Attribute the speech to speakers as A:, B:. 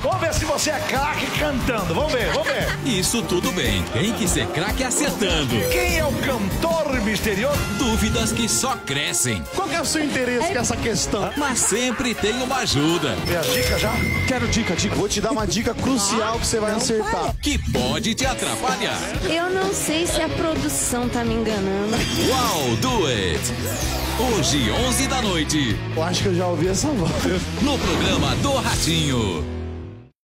A: Vamos ver se você é craque cantando. Vamos ver, vamos ver.
B: Isso tudo bem. Tem que ser craque acertando.
A: Quem é o cantor misterioso?
B: Dúvidas que só crescem.
C: Qual que é o seu interesse com essa questão?
B: Mas sempre tem uma ajuda.
A: Quer a dica já?
C: Quero dica. Vou te dar uma dica crucial que você vai acertar.
B: Que pode te atrapalhar.
D: Eu não sei se a produção tá me enganando.
B: Uau, do it! Hoje, 11 da noite.
C: Eu acho que eu já ouvi essa voz.
B: No programa do Ratinho.